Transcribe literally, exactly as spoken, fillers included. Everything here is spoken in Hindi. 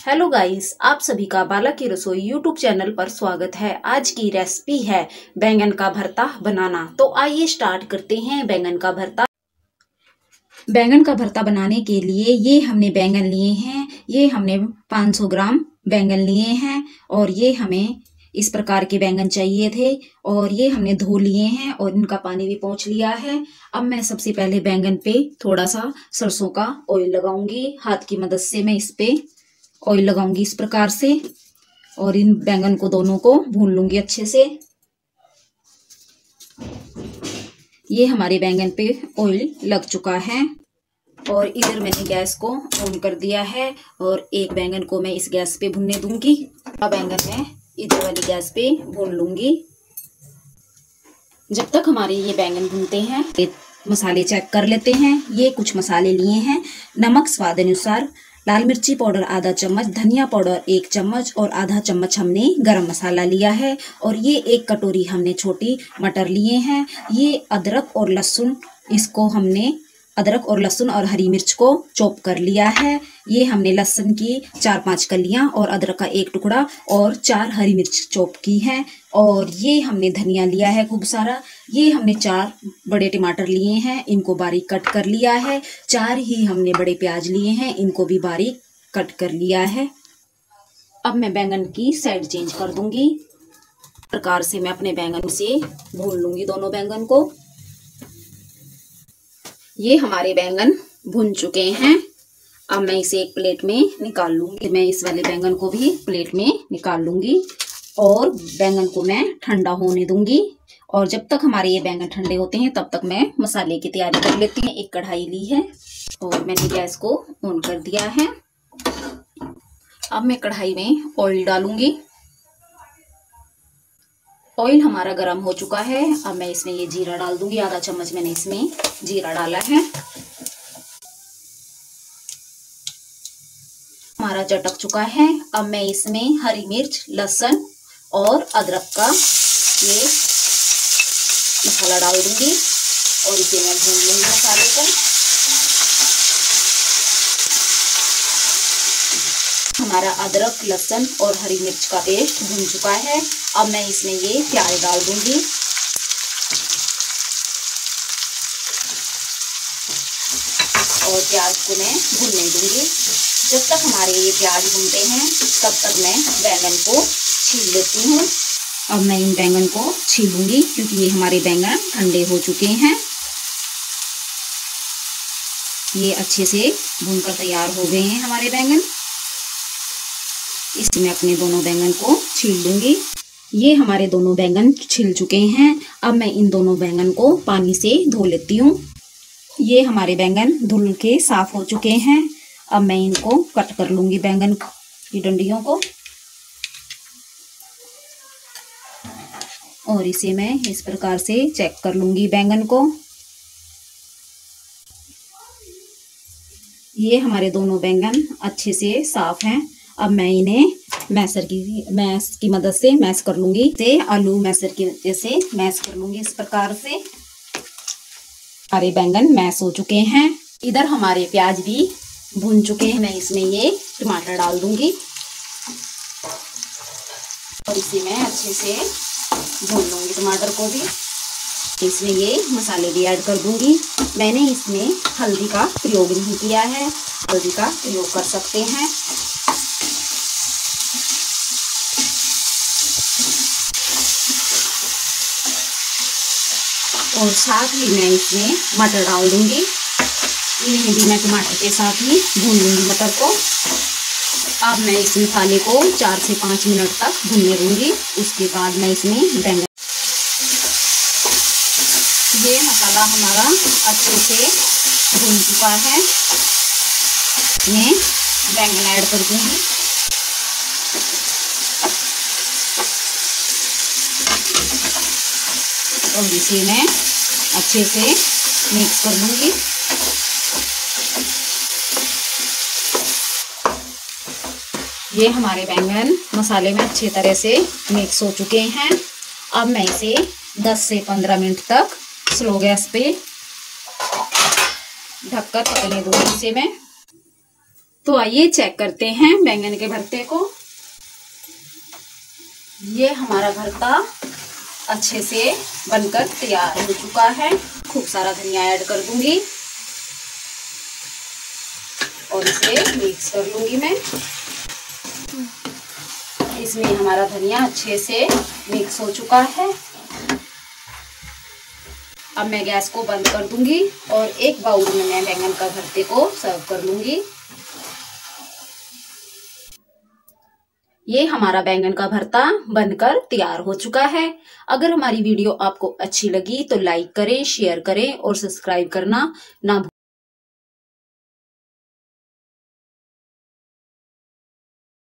हेलो गाइस, आप सभी का बाला की रसोई यूट्यूब चैनल पर स्वागत है। आज की रेसिपी है बैंगन का भरता बनाना। तो आइए स्टार्ट करते हैं बैंगन का भरता। बैंगन का भरता बनाने के लिए ये हमने बैंगन लिए हैं। ये हमने पाँच सौ ग्राम बैंगन लिए हैं और ये हमें इस प्रकार के बैंगन चाहिए थे और ये हमने धो लिए हैं और इनका पानी भी पोंछ लिया है। अब मैं सबसे पहले बैंगन पे थोड़ा सा सरसों का ऑयल लगाऊंगी। हाथ की मदद से मैं इस पे ऑयल लगाऊंगी इस प्रकार से और इन बैंगन को दोनों को भून लूंगी अच्छे से। ये हमारे बैंगन पे ऑयल लग चुका है और इधर मैंने गैस को ऑन कर दिया है और एक बैंगन को मैं इस गैस पे भुनने दूंगी। अब बैंगन मैं इधर वाली गैस पे भून लूंगी। जब तक हमारे ये बैंगन भुनते हैं मसाले चेक कर लेते हैं। ये कुछ मसाले लिए हैं। नमक स्वाद अनुसार, लाल मिर्ची पाउडर आधा चम्मच, धनिया पाउडर एक चम्मच और आधा चम्मच हमने गरम मसाला लिया है और ये एक कटोरी हमने छोटी मटर लिए हैं। ये अदरक और लहसुन, इसको हमने अदरक और लहसुन और हरी मिर्च को चॉप कर लिया है। ये हमने लहसुन की चार पांच कलियां और अदरक का एक टुकड़ा और चार हरी मिर्च चॉप की है और ये हमने धनिया लिया है खूब सारा। ये हमने चार बड़े टमाटर लिए हैं, इनको बारीक कट कर लिया है। चार ही हमने बड़े प्याज लिए हैं, इनको भी बारीक कट कर लिया है। अब मैं बैंगन की साइड चेंज कर दूंगी। इस प्रकार से मैं अपने बैंगन से भून लूंगी दोनों बैंगन को। ये हमारे बैंगन भुन चुके हैं। अब मैं इसे एक प्लेट में निकाल लूंगी। मैं इस वाले बैंगन को भी प्लेट में निकाल लूंगी और बैंगन को मैं ठंडा होने दूंगी। और जब तक हमारे ये बैंगन ठंडे होते हैं तब तक मैं मसाले की तैयारी कर लेती हूँ। एक कढ़ाई ली है और मैंने गैस को ऑन कर दिया है। अब मैं कढ़ाई में ऑयल डालूंगी। ऑयल हमारा गर्म हो चुका है। अब मैं इसमें ये जीरा डाल दूंगी। आधा चम्मच मैंने इसमें जीरा डाला है। हमारा चटक चुका है। अब मैं इसमें हरी मिर्च, लहसुन और अदरक का ये मसाला डाल दूंगी और इसे मैं भून लूंगी मसाले को। हमारा अदरक, लहसुन और हरी मिर्च का पेस्ट भून चुका है। अब मैं इसमें ये प्याज डाल दूंगी और प्याज को मैं भूनने दूंगी। जब तक हमारे ये प्याज भूनते हैं तब तक मैं बैंगन को छील लेती हूँ। अब मैं इन बैंगन को छीलूंगी क्योंकि ये हमारे बैंगन ठंडे हो चुके हैं। ये अच्छे से भूनकर तैयार हो गए हैं हमारे बैंगन। इसमें अपने दोनों बैंगन को छील लूंगी। ये हमारे दोनों बैंगन छिल चुके हैं। अब मैं इन दोनों बैंगन को पानी से धो लेती हूँ। ये हमारे बैंगन धुल के साफ हो चुके हैं। अब मैं इनको कट कर लूंगी बैंगन की डंडियों को और इसे मैं इस प्रकार से चेक कर लूंगी बैंगन को। ये हमारे दोनों बैंगन अच्छे से साफ हैं। अब मैं इन्हें मैसर की मैस की मदद से मैश कर लूंगी। से आलू मैसर की जैसे मैश कर लूंगी इस प्रकार से। हमारे बैंगन मैश हो चुके हैं। इधर हमारे प्याज भी भून चुके हैं। मैं इसमें ये टमाटर डाल दूंगी और इसे मैं अच्छे से भून लूंगी टमाटर को भी। इसमें ये मसाले भी ऐड कर दूंगी। मैंने इसमें हल्दी का प्रयोग नहीं किया है, हल्दी का प्रयोग कर सकते हैं। और साथ ही मैं इसमें मटर डाल दूंगी। इन्हें भी मैं टमाटर के साथ ही भून लूंगी मटर को। अब मैं इस मसाले को चार से पाँच मिनट तक भूनने दूंगी। उसके बाद मैं इसमें बैंगन, ये मसाला हमारा अच्छे से भून चुका है। मैं बैंगन ऐड कर दूंगी और इसे मैं अच्छे से मिक्स कर दूंगी। ये हमारे बैंगन मसाले में अच्छी तरह से मिक्स हो चुके हैं। अब मैं इसे दस से पंद्रह मिनट तक स्लो गैस पे ढककर पकने दूंगी इसे मैं। तो आइए चेक करते हैं बैंगन के भरते को। ये हमारा भरता अच्छे से बनकर तैयार हो चुका है। खूब सारा धनिया ऐड कर दूंगी और इसे मिक्स कर लूंगी मैं। इसमें हमारा धनिया अच्छे से मिक्स हो चुका है। अब मैं गैस को बंद कर दूंगी और एक बाउल में मैं बैंगन का भरते को सर्व कर लूंगी। ये हमारा बैंगन का भरता बनकर तैयार हो चुका है। अगर हमारी वीडियो आपको अच्छी लगी तो लाइक करें, शेयर करें और सब्सक्राइब करना ना